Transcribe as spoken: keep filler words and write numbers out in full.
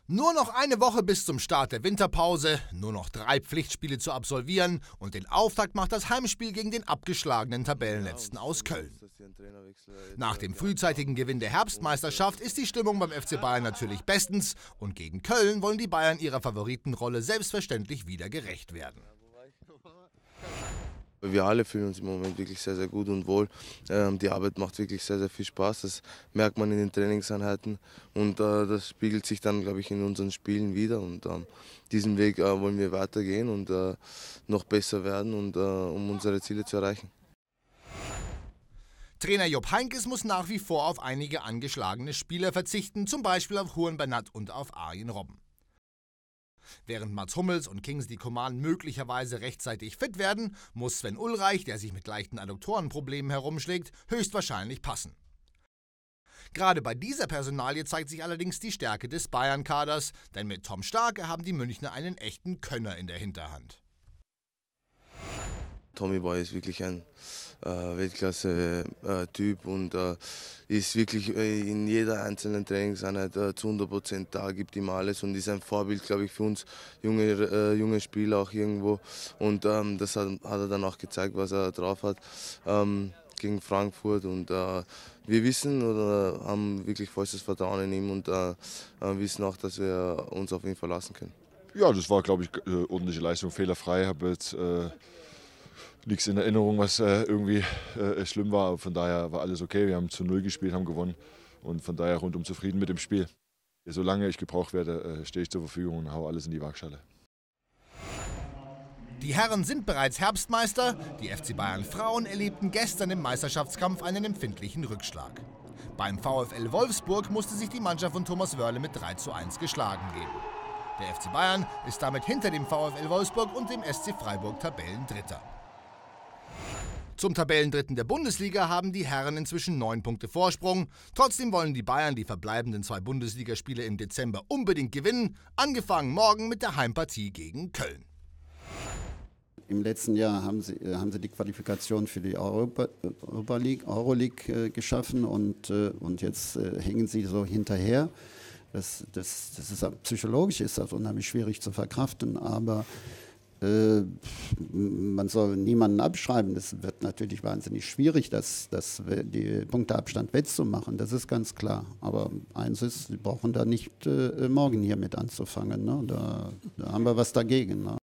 Nur noch eine Woche bis zum Start der Winterpause, nur noch drei Pflichtspiele zu absolvieren und den Auftakt macht das Heimspiel gegen den abgeschlagenen Tabellenletzten aus Köln. Nach dem frühzeitigen Gewinn der Herbstmeisterschaft ist die Stimmung beim F C Bayern natürlich bestens und gegen Köln wollen die Bayern ihrer Favoritenrolle selbstverständlich wieder gerecht werden. Wir alle fühlen uns im Moment wirklich sehr, sehr gut und wohl. Ähm, die Arbeit macht wirklich sehr, sehr viel Spaß. Das merkt man in den Trainingseinheiten und äh, das spiegelt sich dann, glaube ich, in unseren Spielen wieder. Und ähm, diesen Weg äh, wollen wir weitergehen und äh, noch besser werden, und, äh, um unsere Ziele zu erreichen. Trainer Jupp Heynckes muss nach wie vor auf einige angeschlagene Spieler verzichten, zum Beispiel auf Juan Bernat und auf Arjen Robben. Während Mats Hummels und Kingsley Coman möglicherweise rechtzeitig fit werden, muss Sven Ulreich, der sich mit leichten Adduktorenproblemen herumschlägt, höchstwahrscheinlich passen. Gerade bei dieser Personalie zeigt sich allerdings die Stärke des Bayern-Kaders, denn mit Tom Starke haben die Münchner einen echten Könner in der Hinterhand. Tommy Boy ist wirklich ein äh, Weltklasse-Typ äh, und äh, ist wirklich äh, in jeder einzelnen Trainingseinheit äh, zu hundert Prozent da, gibt ihm alles und ist ein Vorbild, glaube ich, für uns junge, äh, junge Spieler auch irgendwo. Und ähm, das hat, hat er dann auch gezeigt, was er drauf hat ähm, gegen Frankfurt. Und äh, wir wissen oder haben wirklich vollstes Vertrauen in ihm und äh, äh, wissen auch, dass wir uns auf ihn verlassen können. Ja, das war, glaube ich, äh, ordentliche Leistung, fehlerfrei. Ich habe jetzt äh nichts in Erinnerung, was äh, irgendwie äh, schlimm war. Von daher war alles okay. Wir haben zu null gespielt, haben gewonnen und von daher rundum zufrieden mit dem Spiel. Solange ich gebraucht werde, äh, stehe ich zur Verfügung und haue alles in die Waagschale. Die Herren sind bereits Herbstmeister. Die F C Bayern Frauen erlebten gestern im Meisterschaftskampf einen empfindlichen Rückschlag. Beim VfL Wolfsburg musste sich die Mannschaft von Thomas Wörle mit drei zu eins geschlagen geben. Der F C Bayern ist damit hinter dem VfL Wolfsburg und dem S C Freiburg Tabellendritter. Zum Tabellendritten der Bundesliga haben die Herren inzwischen neun Punkte Vorsprung. Trotzdem wollen die Bayern die verbleibenden zwei Bundesligaspiele im Dezember unbedingt gewinnen, angefangen morgen mit der Heimpartie gegen Köln. Im letzten Jahr haben sie, haben sie die Qualifikation für die Europa, Europa League, Euroleague äh, geschaffen und, äh, und jetzt äh, hängen sie so hinterher. Das, das, das ist, psychologisch ist das unheimlich schwierig zu verkraften, aber Äh, man soll niemanden abschreiben. Es wird natürlich wahnsinnig schwierig, das, das, die Punkteabstand wettzumachen, das ist ganz klar. Aber eins ist, sie brauchen da nicht äh, morgen hier mit anzufangen. Ne? Da, da haben wir was dagegen. Ne?